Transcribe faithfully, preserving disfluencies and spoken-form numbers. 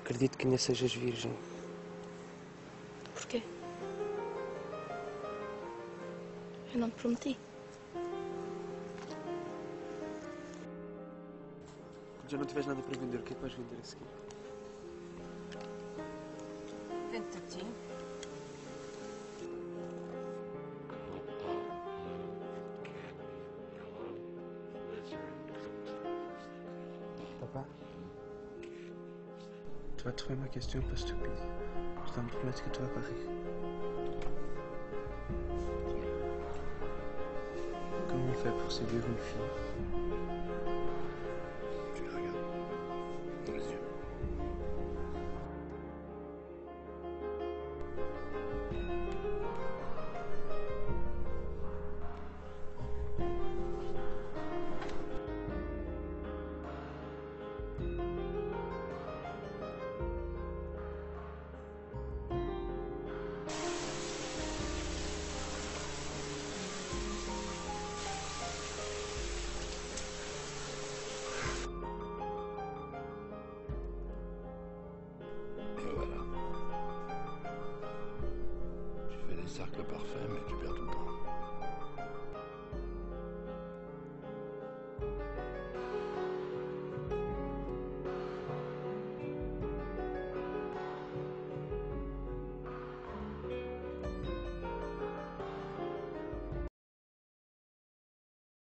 acredito que ainda sejas virgem. Porquê? Eu não te prometi. Já não tiveres nada para vender, o que é que vais vender a seguir? Vende-te a ti. Papa, tu vas trouver ma question pas stupide. Je dois me promettre que tu vas pas rire. Comment on fait pour séduire une fille? Tu la regardes dans les yeux. Et voilà. Tu fais des cercles parfaits, mais tu perds tout le temps.